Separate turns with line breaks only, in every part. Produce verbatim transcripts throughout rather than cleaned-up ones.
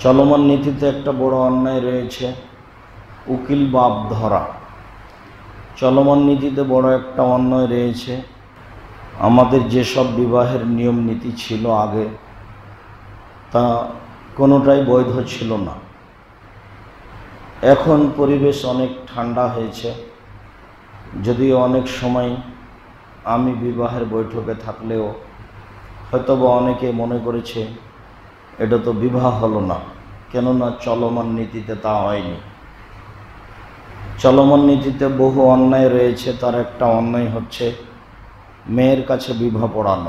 চলমান নীতিতে একটা বড় অন্যায় রয়েছে, উকিল বাপ ধরা। চলমান নীতিতে বড় একটা অন্যায় রয়েছে, আমাদের যেসব বিবাহের নিয়ম নীতি ছিল আগে তা কোনোটাই বৈধ ছিল না। এখন পরিবেশ অনেক ঠান্ডা হয়েছে, যদিও অনেক সময় আমি বিবাহের বৈঠকে থাকলেও হয়তোবা অনেকে মনে করেছে এটা তো বিবাহ হলো না, কেননা চলমান নীতিতে তা হয়নি। চলমান নীতিতে বহু অন্যায় রয়েছে, তার একটা অন্যায় হচ্ছে মেয়ের কাছে বিবাহ পড়ানো।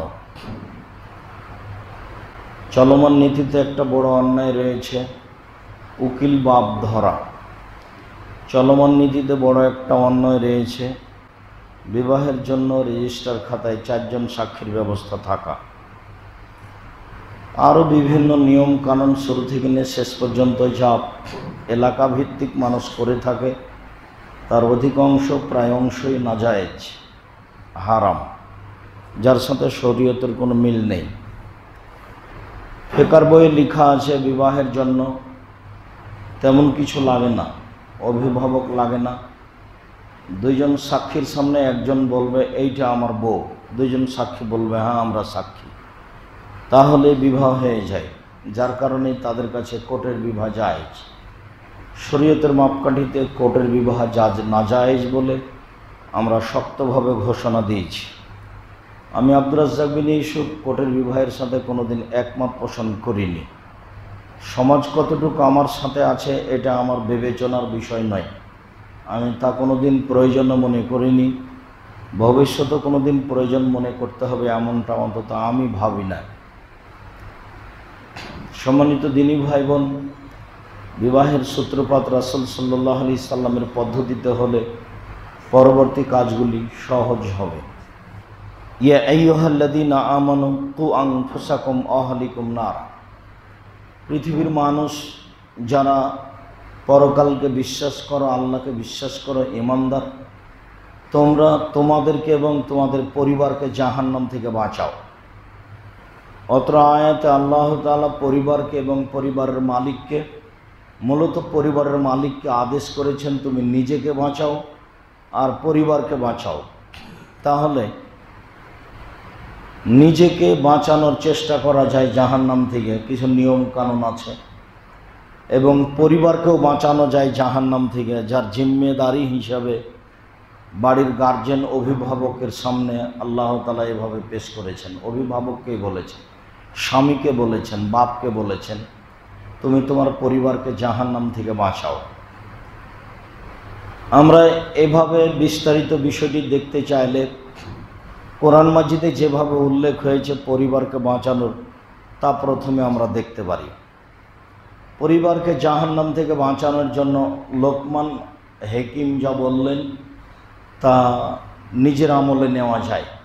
চলমান নীতিতে একটা বড় অন্যায় রয়েছে, উকিল বাপ ধরা। চলমান নীতিতে বড় একটা অন্যায় রয়েছে, বিবাহের জন্য রেজিস্টার খাতায় চারজন সাক্ষীর ব্যবস্থা থাকা। আরও বিভিন্ন নিয়ম কানুন শুরু থেকে নিয়ে শেষ পর্যন্ত যা এলাকা ভিত্তিক মানুষ করে থাকে তার অধিকাংশ প্রায় অংশই নাজায়েজ, হারাম, যার সাথে শরীয়তের কোনো মিল নেই। ফিকহ বইয়ে লেখা আছে বিবাহের জন্য তেমন কিছু লাগে না, অভিভাবক লাগে না। দুইজন সাক্ষীর সামনে একজন বলবে এইটা আমার বউ, দুইজন সাক্ষী বলবে হ্যাঁ আমরা সাক্ষী, তাহলে বিবাহ হয়ে যায়। যার কারণে তাদের কাছে কোর্টের বিবাহ জায়েজ। শরীয়তের মাপকাঠিতে কোর্টের বিবাহ জাজ নাজায়েজ বলে আমরা শক্তভাবে ঘোষণা দিয়েছি। আমি আব্দুর রাজ্জাক বিন ইউসুফ কোর্টের বিবাহের সাথে কোনোদিন একমত পোষণ করিনি। সমাজ কতটুকু আমার সাথে আছে এটা আমার বিবেচনার বিষয় নয়, আমি তা কোনোদিন প্রয়োজন মনে করিনি, ভবিষ্যতে কোনোদিন প্রয়োজন মনে করতে হবে এমনটা অন্তত আমি ভাবি না। সম্মানিত দিনী ভাই বোন, বিবাহের সূত্রপাত রাসূল সাল্লাল্লাহু আলাইহি সাল্লামের পদ্ধতিতে হলে পরবর্তী কাজগুলি সহজ হবে। ইয়া আইয়ুহাল্লাযীনা আমানু কু আনফুসাকুম ওয়া আহলিকুম নার। পৃথিবীর মানুষ যারা পরকালকে বিশ্বাস করো, আল্লাহকে বিশ্বাস করো, ঈমানদার, তোমরা তোমাদেরকে এবং তোমাদের পরিবারকে জাহান্নাম থেকে বাঁচাও। অত্র আয়াতে আল্লাহ তাআলা পরিবারকে এবং পরিবারের মালিককে, মূলত পরিবারের মালিককে আদেশ করেছেন তুমি নিজেকে বাঁচাও আর পরিবারকে বাঁচাও। তাহলে নিজেকে বাঁচানোর চেষ্টা করা যায় জাহান্নাম থেকে, কিছু নিয়ম কানুন আছে, এবং পরিবারকেও বাঁচানো যায় জাহান্নাম থেকে, যার জিম্মেদারি হিসাবে বাড়ির গার্জেন অভিভাবকের সামনে আল্লাহ তাআলা এভাবে পেশ করেছেন। অভিভাবককেই বলেছেন, স্বামীকে বলেছেন, বাপকে বলেছেন তুমি তোমার পরিবারকে জাহান্নাম থেকে বাঁচাও। আমরা এভাবে বিস্তারিত বিষয়টি দেখতে চাইলে কোরআন মাজিদে যেভাবে উল্লেখ হয়েছে পরিবারকে বাঁচানোর, তা প্রথমে আমরা দেখতে পারি। পরিবারকে জাহান্নাম থেকে বাঁচানোর জন্য লোকমান হাকিম যা বললেন তা নিজের আমলে নেওয়া যায়।